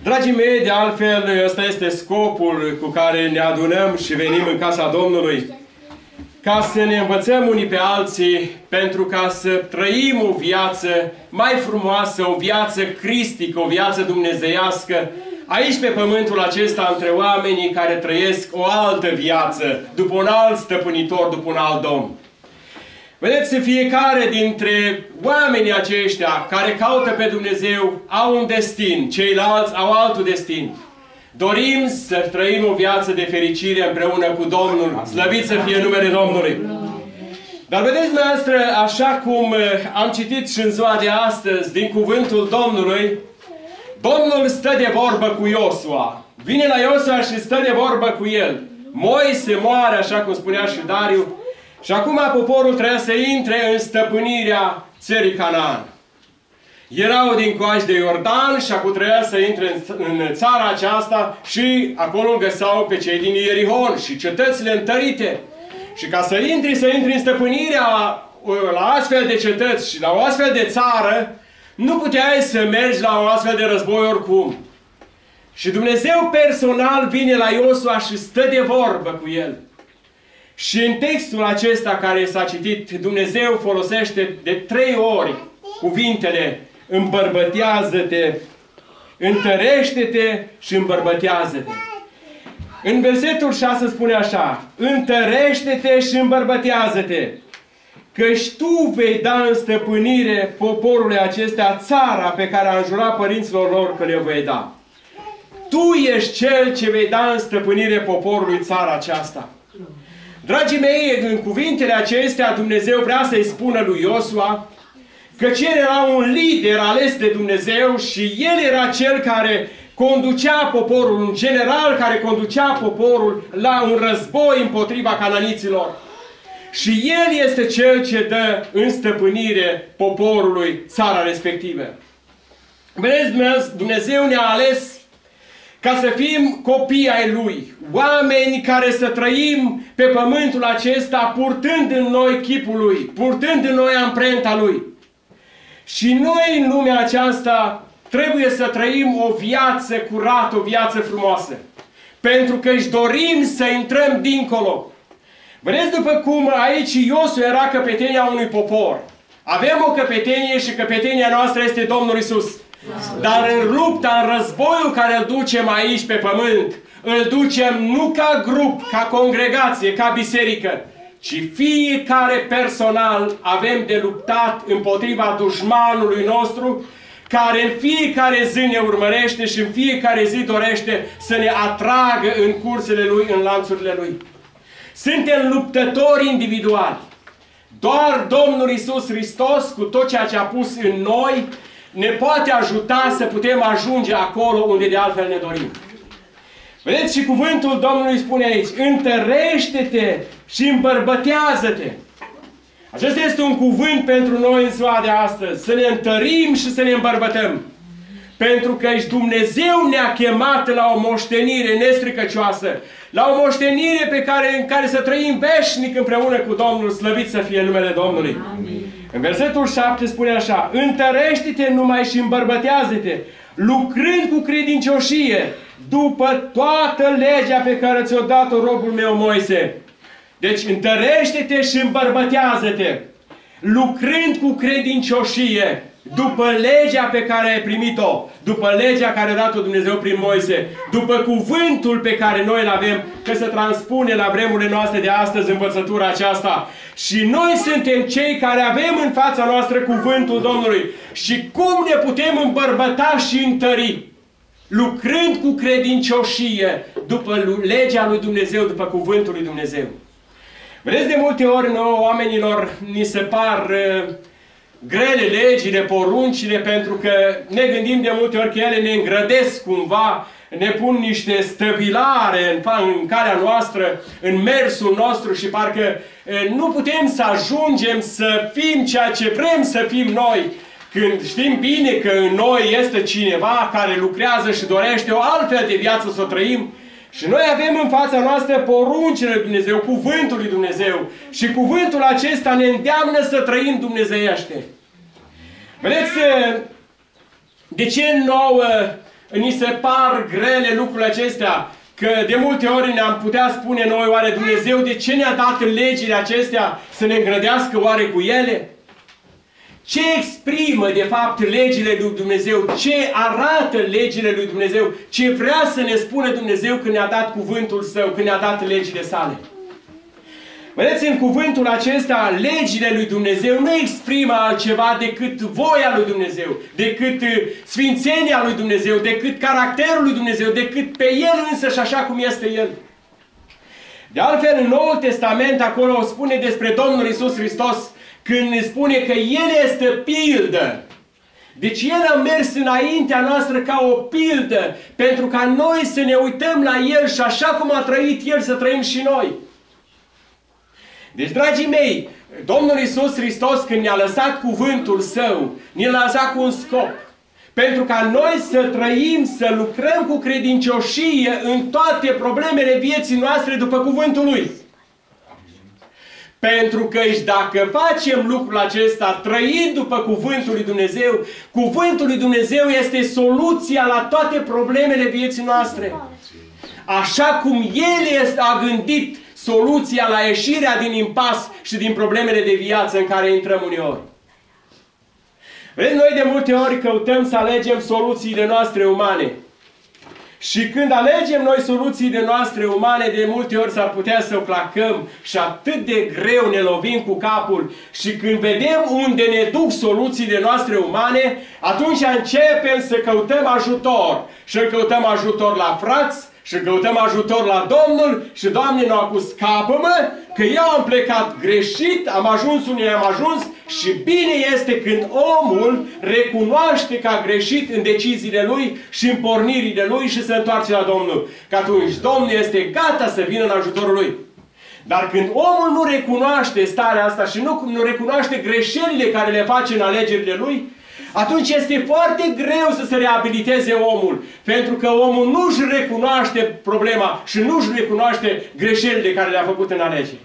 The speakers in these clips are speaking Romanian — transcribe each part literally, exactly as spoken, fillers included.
Dragii mei, de altfel, ăsta este scopul cu care ne adunăm și venim în casa Domnului. Ca să ne învățăm unii pe alții, pentru ca să trăim o viață mai frumoasă, o viață cristică, o viață dumnezeiască, aici pe pământul acesta, între oamenii care trăiesc o altă viață, după un alt stăpânitor, după un alt Domn. Vedeți, fiecare dintre oamenii aceștia care caută pe Dumnezeu au un destin, ceilalți au altul destin. Dorim să trăim o viață de fericire împreună cu Domnul, slăvit să fie numele Domnului. Dar vedeți, dumneavoastră, așa cum am citit și în ziua de astăzi din cuvântul Domnului, Domnul stă de vorbă cu Iosua. Vine la Iosua și stă de vorbă cu el. Moise moare, așa cum spunea și Dariu, și acum poporul trebuia să intre în stăpânirea țării Canaan. Erau din coași de Iordan și acum trebuia să intre în țara aceasta și acolo îl găsau pe cei din Ierihon și cetățile întărite. Și ca să intri, să intri în stăpânirea la astfel de cetăți și la o astfel de țară, nu puteai să mergi la o astfel de război oricum. Și Dumnezeu personal vine la Iosua și stă de vorbă cu el. Și în textul acesta care s-a citit, Dumnezeu folosește de trei ori cuvintele îmbărbătează-te, întărește-te și îmbărbătează-te. În versetul șase spune așa: întărește-te și îmbărbătează-te, căci tu vei da în stăpânire poporului acestea țara pe care a înjurat părinților lor că le vei da. Tu ești cel ce vei da în stăpânire poporului țara aceasta. Dragii mei, în cuvintele acestea Dumnezeu vrea să-i spună lui Iosua că el era un lider ales de Dumnezeu și el era cel care conducea poporul, un general care conducea poporul la un război împotriva cananiților. Și el este cel ce dă în stăpânire poporului țara respectivă. Vedeți, Dumnezeu ne-a ales ca să fim copii ai Lui, oameni care să trăim pe pământul acesta purtând în noi chipul Lui, purtând în noi amprenta Lui. Și noi în lumea aceasta trebuie să trăim o viață curată, o viață frumoasă. Pentru că își dorim să intrăm dincolo. Vedeți, după cum aici Iosu era căpetenia unui popor. Avem o căpetenie și căpetenia noastră este Domnul Iisus. Dar în lupta, în războiul care îl ducem aici pe pământ, îl ducem nu ca grup, ca congregație, ca biserică, ci fiecare personal avem de luptat împotriva dușmanului nostru, care în fiecare zi ne urmărește și în fiecare zi dorește să ne atragă în cursele lui, în lanțurile lui. Suntem luptători individuali. Doar Domnul Iisus Hristos, cu tot ceea ce a pus în noi, ne poate ajuta să putem ajunge acolo unde de altfel ne dorim. Vedeți, și cuvântul Domnului spune aici: întărește-te și îmbărbătează-te. Acesta este un cuvânt pentru noi în ziua de astăzi. Să ne întărim și să ne îmbărbătăm. Pentru că Dumnezeu ne-a chemat la o moștenire nestricăcioasă. La o moștenire pe care, în care să trăim veșnic împreună cu Domnul, slăvit să fie numele Domnului. Amin. În versetul șapte spune așa: întărește-te numai și îmbărbătează-te, lucrând cu credincioșie, după toată legea pe care ți-o dat-o robul meu Moise. Deci întărește-te și îmbărbătează-te, lucrând cu credincioșie, după legea pe care ai primit-o, după legea care a dat-o Dumnezeu prin Moise, după cuvântul pe care noi îl avem, că se transpune la vremurile noastre de astăzi învățătura aceasta. Și noi suntem cei care avem în fața noastră cuvântul Domnului. Și cum ne putem îmbărbăta și întări? Lucrând cu credincioșie, după legea lui Dumnezeu, după cuvântul lui Dumnezeu. Vedeți, de multe ori nouă oamenilor ni se par uh, grele legile, poruncile, pentru că ne gândim de multe ori că ele ne îngrădesc cumva, ne pun niște stăvilare în, în calea noastră, în mersul nostru și parcă uh, nu putem să ajungem să fim ceea ce vrem să fim noi, când știm bine că în noi este cineva care lucrează și dorește o altfel de viață să o trăim. Și noi avem în fața noastră poruncile lui Dumnezeu, cuvântul lui Dumnezeu. Și cuvântul acesta ne îndeamnă să trăim dumnezeiește. Vedeți, de ce nouă ni se par grele lucrurile acestea, că de multe ori ne-am putea spune noi, oare Dumnezeu de ce ne-a dat legile acestea să ne îngrădească oare cu ele? Ce exprimă de fapt legile lui Dumnezeu? Ce arată legile lui Dumnezeu? Ce vrea să ne spună Dumnezeu când ne-a dat cuvântul Său, când ne-a dat legile Sale? Vedeți, în cuvântul acesta, legile lui Dumnezeu nu exprimă altceva decât voia lui Dumnezeu, decât sfințenia lui Dumnezeu, decât caracterul lui Dumnezeu, decât pe El însăși așa cum este El. De altfel, în Noul Testament, acolo spune despre Domnul Iisus Hristos, când ne spune că El este pildă. Deci El a mers înaintea noastră ca o pildă, pentru ca noi să ne uităm la El și așa cum a trăit El să trăim și noi. Deci, dragii mei, Domnul Iisus Hristos, când ne-a lăsat cuvântul Său, ne-a lăsat cu un scop. Pentru ca noi să trăim, să lucrăm cu credincioșie în toate problemele vieții noastre după cuvântul Lui. Pentru că dacă facem lucrul acesta, trăind după cuvântul lui Dumnezeu, cuvântul lui Dumnezeu este soluția la toate problemele vieții noastre. Așa cum El a gândit soluția la ieșirea din impas și din problemele de viață în care intrăm uneori. Vedeți, noi de multe ori căutăm să alegem soluțiile noastre umane. Și când alegem noi soluțiile noastre umane, de multe ori s-ar putea să o placăm și atât de greu ne lovim cu capul. Și când vedem unde ne duc soluțiile noastre umane, atunci începem să căutăm ajutor. Și căutăm ajutor la frați, și căutăm ajutor la Domnul și Doamne, nu acum scapă-mă, că eu am plecat greșit, am ajuns unde am ajuns și bine este când omul recunoaște că a greșit în deciziile lui și în pornirile lui și se întoarce la Domnul. Că atunci Domnul este gata să vină în ajutorul lui. Dar când omul nu recunoaște starea asta și nu, nu recunoaște greșelile care le face în alegerile lui, atunci este foarte greu să se reabiliteze omul. Pentru că omul nu-și recunoaște problema și nu-și recunoaște greșelile care le-a făcut în alegeri.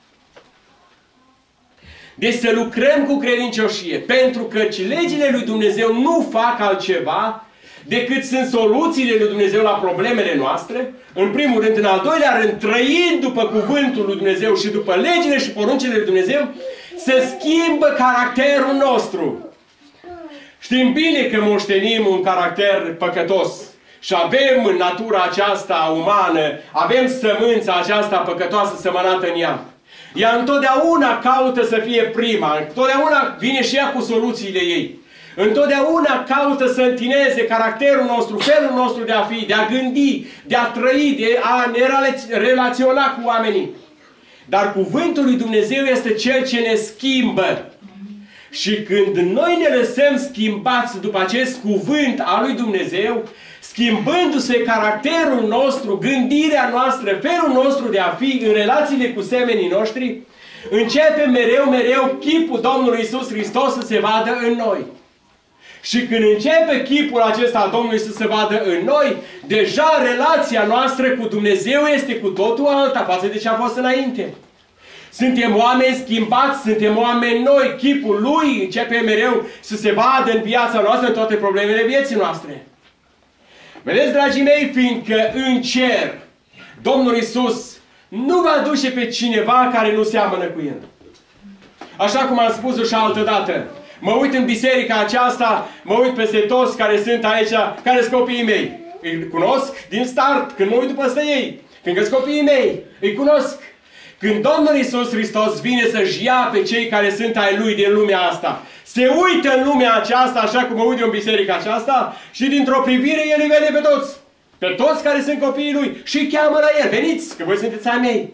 Deci să lucrăm cu credincioșie. Pentru că legile lui Dumnezeu nu fac altceva decât sunt soluțiile lui Dumnezeu la problemele noastre. În primul rând, în al doilea rând, trăind după cuvântul lui Dumnezeu și după legile și poruncile lui Dumnezeu, se schimbă caracterul nostru. Știm bine că moștenim un caracter păcătos și avem în natura aceasta umană, avem sămânța aceasta păcătoasă sămănată în ea. Ea întotdeauna caută să fie prima, întotdeauna vine și ea cu soluțiile ei. Întotdeauna caută să întineze caracterul nostru, felul nostru de a fi, de a gândi, de a trăi, de a ne relaționa cu oamenii. Dar cuvântul lui Dumnezeu este Cel ce ne schimbă. Și când noi ne lăsăm schimbați după acest cuvânt al lui Dumnezeu, schimbându-se caracterul nostru, gândirea noastră, felul nostru de a fi în relațiile cu semenii noștri, începe mereu, mereu chipul Domnului Iisus Hristos să se vadă în noi. Și când începe chipul acesta al Domnului să se vadă în noi, deja relația noastră cu Dumnezeu este cu totul alta față de ce a fost înainte. Suntem oameni schimbați, suntem oameni noi, chipul Lui începe mereu să se vadă în viața noastră, în toate problemele vieții noastre. Vedeți, dragii mei, fiindcă în cer Domnul Iisus nu va duce pe cineva care nu seamănă cu El. Așa cum am spus-o și altă dată. Mă uit în biserica aceasta, mă uit peste toți care sunt aici, care sunt copiii mei. Îi cunosc din start, când mă uit după ei. Fiindcă sunt copiii mei, îi cunosc. Când Domnul Iisus Hristos vine să-și ia pe cei care sunt ai Lui din lumea asta, se uită în lumea aceasta, așa cum mă uit eu în biserica aceasta, și dintr-o privire El îi vede pe toți. Pe toți care sunt copiii Lui și îi cheamă la El. Veniți, că voi sunteți ai mei.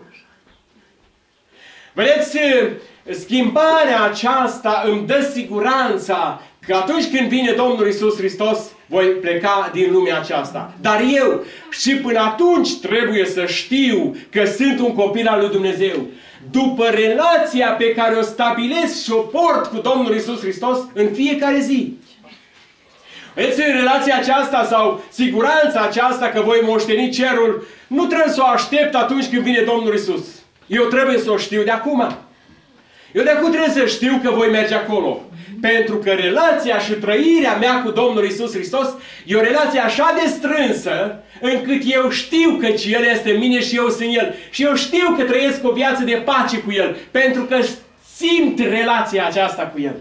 Vedeți, schimbarea aceasta îmi dă siguranța că atunci când vine Domnul Iisus Hristos, voi pleca din lumea aceasta. Dar eu și până atunci trebuie să știu că sunt un copil al lui Dumnezeu. După relația pe care o stabilesc și o port cu Domnul Iisus Hristos în fiecare zi. Vedeți, relația aceasta sau siguranța aceasta că voi moșteni cerul, nu trebuie să o aștept atunci când vine Domnul Iisus. Eu trebuie să o știu de acum. Eu de acum trebuie să știu că voi merge acolo. Pentru că relația și trăirea mea cu Domnul Iisus Hristos e o relație așa de strânsă, încât eu știu că El este în mine și eu sunt El. Și eu știu că trăiesc o viață de pace cu El, pentru că simt relația aceasta cu El.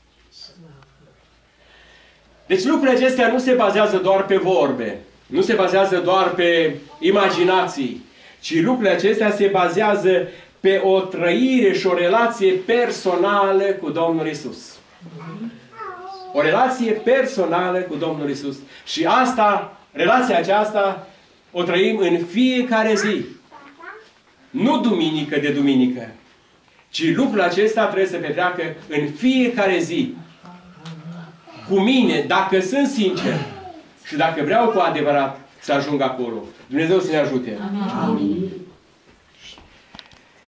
Deci lucrurile acestea nu se bazează doar pe vorbe, nu se bazează doar pe imaginații, ci lucrurile acestea se bazează pe o trăire și o relație personală cu Domnul Iisus. O relație personală cu Domnul Iisus. Și asta, relația aceasta, o trăim în fiecare zi. Nu duminică de duminică, ci lucrul acesta trebuie să petreacă în fiecare zi. Cu mine, dacă sunt sincer și dacă vreau cu adevărat să ajung acolo. Dumnezeu să ne ajute. Amin.